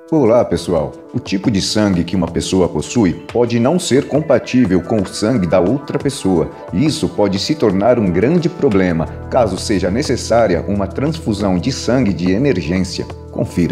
Olá, pessoal! O tipo de sangue que uma pessoa possui pode não ser compatível com o sangue da outra pessoa, e isso pode se tornar um grande problema caso seja necessária uma transfusão de sangue de emergência. Confira.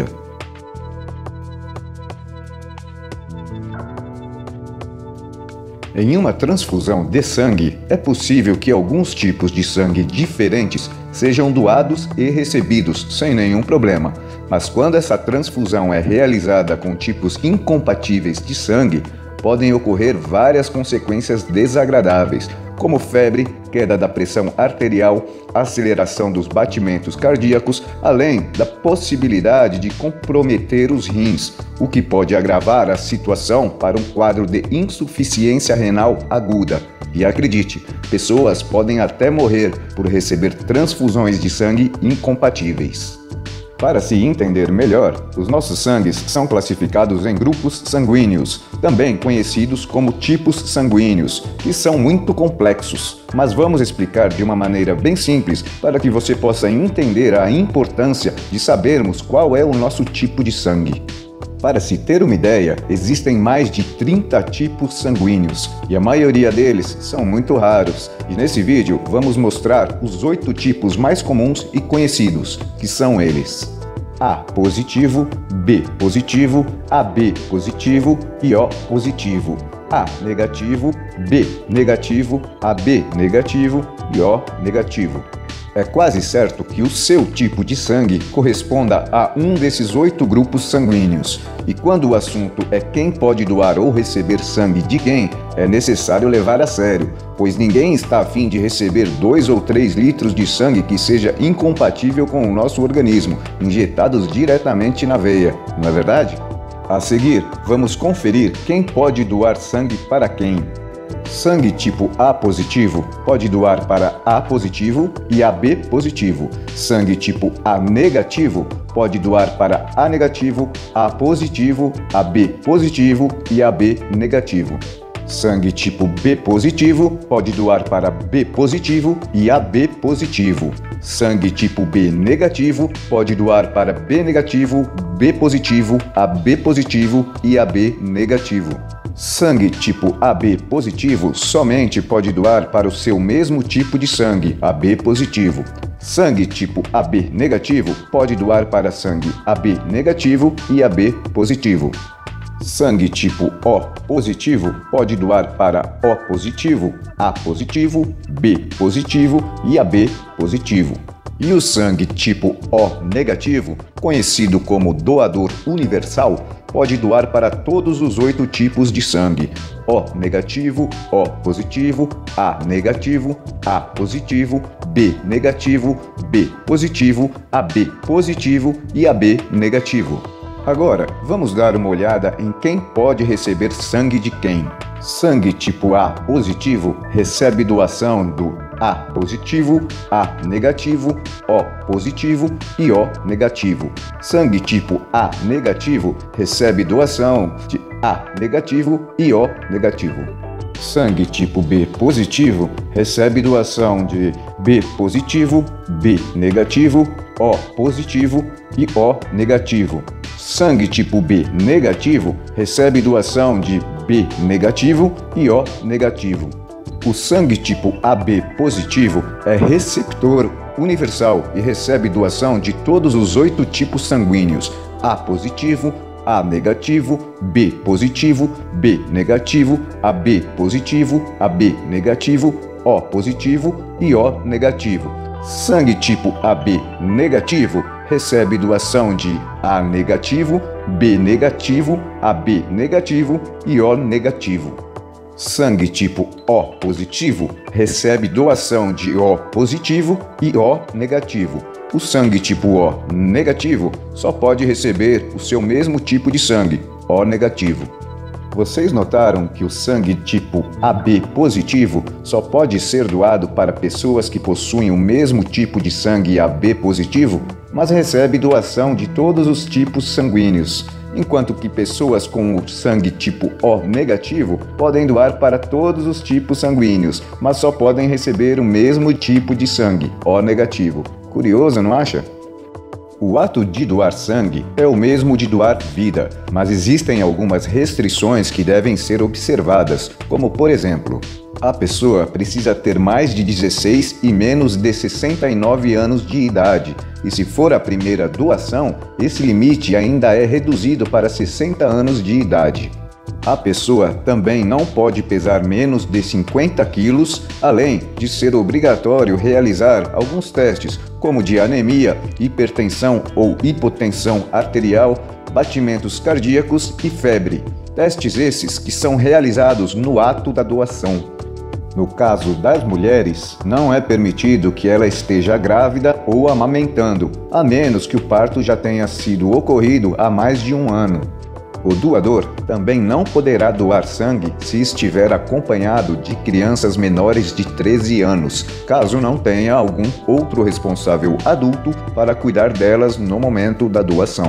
Em uma transfusão de sangue, é possível que alguns tipos de sangue diferentes sejam doados e recebidos sem nenhum problema. Mas quando essa transfusão é realizada com tipos incompatíveis de sangue, podem ocorrer várias consequências desagradáveis, como febre, queda da pressão arterial, aceleração dos batimentos cardíacos, além da possibilidade de comprometer os rins, o que pode agravar a situação para um quadro de insuficiência renal aguda. E acredite, pessoas podem até morrer por receber transfusões de sangue incompatíveis. Para se entender melhor, os nossos sangues são classificados em grupos sanguíneos, também conhecidos como tipos sanguíneos, que são muito complexos, mas vamos explicar de uma maneira bem simples para que você possa entender a importância de sabermos qual é o nosso tipo de sangue. Para se ter uma ideia, existem mais de 30 tipos sanguíneos, e a maioria deles são muito raros. E nesse vídeo vamos mostrar os 8 tipos mais comuns e conhecidos, que são eles: A positivo, B positivo, AB positivo e O positivo. A negativo, B negativo, AB negativo e O negativo. É quase certo que o seu tipo de sangue corresponda a um desses 8 grupos sanguíneos. E quando o assunto é quem pode doar ou receber sangue de quem, é necessário levar a sério, pois ninguém está a fim de receber 2 ou 3 litros de sangue que seja incompatível com o nosso organismo, injetados diretamente na veia, não é verdade? A seguir, vamos conferir quem pode doar sangue para quem. Sangue tipo A positivo pode doar para A positivo e AB positivo. Sangue tipo A negativo pode doar para A negativo, A positivo, AB positivo e AB negativo. Sangue tipo B positivo pode doar para B positivo e AB positivo. Sangue tipo B negativo pode doar para B negativo, B positivo, AB positivo e AB negativo. Sangue tipo AB positivo somente pode doar para o seu mesmo tipo de sangue, AB positivo. Sangue tipo AB negativo pode doar para sangue AB negativo e AB positivo. Sangue tipo O positivo pode doar para O positivo, A positivo, B positivo e AB positivo. E o sangue tipo O negativo, conhecido como doador universal, pode doar para todos os 8 tipos de sangue: O negativo, O positivo, A negativo, A positivo, B negativo, B positivo, AB positivo e AB negativo. Agora, vamos dar uma olhada em quem pode receber sangue de quem. Sangue tipo A positivo recebe doação do A positivo, A negativo, O positivo e O negativo. Sangue tipo A negativo recebe doação de A negativo e O negativo. Sangue tipo B positivo recebe doação de B positivo, B negativo, O positivo e O negativo. Sangue tipo B negativo recebe doação de B negativo e O negativo. O sangue tipo AB positivo é receptor universal e recebe doação de todos os 8 tipos sanguíneos: A positivo, A negativo, B positivo, B negativo, AB positivo, AB negativo, O positivo e O negativo. Sangue tipo AB negativo recebe doação de A negativo, B negativo, AB negativo e O negativo. Sangue tipo O positivo recebe doação de O positivo e O negativo. O sangue tipo O negativo só pode receber o seu mesmo tipo de sangue, O negativo. Vocês notaram que o sangue tipo AB positivo só pode ser doado para pessoas que possuem o mesmo tipo de sangue AB positivo, mas recebe doação de todos os tipos sanguíneos, enquanto que pessoas com o sangue tipo O negativo podem doar para todos os tipos sanguíneos, mas só podem receber o mesmo tipo de sangue, O negativo. Curioso, não acha? O ato de doar sangue é o mesmo de doar vida, mas existem algumas restrições que devem ser observadas, como por exemplo, a pessoa precisa ter mais de 16 e menos de 69 anos de idade, e se for a primeira doação, esse limite ainda é reduzido para 60 anos de idade. A pessoa também não pode pesar menos de 50 quilos, além de ser obrigatório realizar alguns testes, como de anemia, hipertensão ou hipotensão arterial, batimentos cardíacos e febre. Testes esses que são realizados no ato da doação. No caso das mulheres, não é permitido que ela esteja grávida ou amamentando, a menos que o parto já tenha sido ocorrido há mais de um ano. O doador também não poderá doar sangue se estiver acompanhado de crianças menores de 13 anos, caso não tenha algum outro responsável adulto para cuidar delas no momento da doação.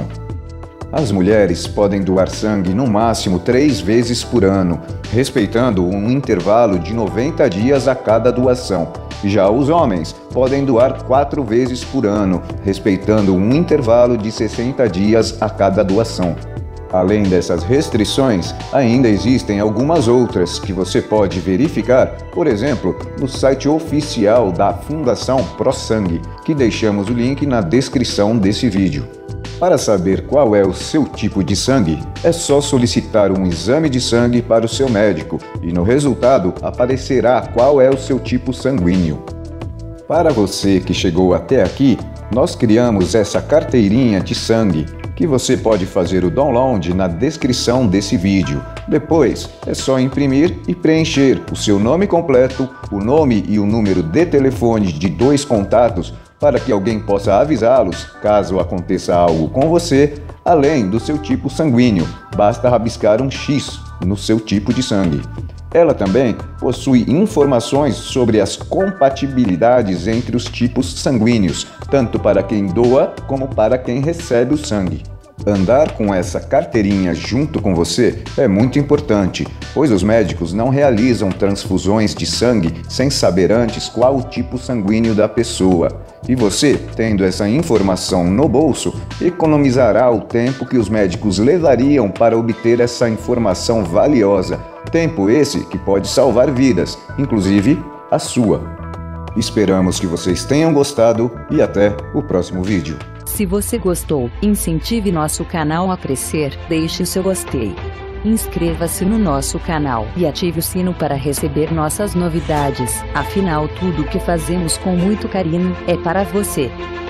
As mulheres podem doar sangue no máximo 3 vezes por ano, respeitando um intervalo de 90 dias a cada doação. Já os homens podem doar 4 vezes por ano, respeitando um intervalo de 60 dias a cada doação. Além dessas restrições, ainda existem algumas outras que você pode verificar, por exemplo, no site oficial da Fundação ProSangue, que deixamos o link na descrição desse vídeo. Para saber qual é o seu tipo de sangue, é só solicitar um exame de sangue para o seu médico e no resultado aparecerá qual é o seu tipo sanguíneo. Para você que chegou até aqui, nós criamos essa carteirinha de sangue, que você pode fazer o download na descrição desse vídeo. Depois, é só imprimir e preencher o seu nome completo, o nome e o número de telefone de 2 contatos para que alguém possa avisá-los caso aconteça algo com você, além do seu tipo sanguíneo. Basta rabiscar um X no seu tipo de sangue. Ela também possui informações sobre as compatibilidades entre os tipos sanguíneos, tanto para quem doa como para quem recebe o sangue. Andar com essa carteirinha junto com você é muito importante, pois os médicos não realizam transfusões de sangue sem saber antes qual o tipo sanguíneo da pessoa. E você, tendo essa informação no bolso, economizará o tempo que os médicos levariam para obter essa informação valiosa. Tempo esse que pode salvar vidas, inclusive a sua. Esperamos que vocês tenham gostado e até o próximo vídeo. Se você gostou, incentive nosso canal a crescer, deixe o seu gostei. Inscreva-se no nosso canal e ative o sino para receber nossas novidades, afinal tudo o que fazemos com muito carinho é para você.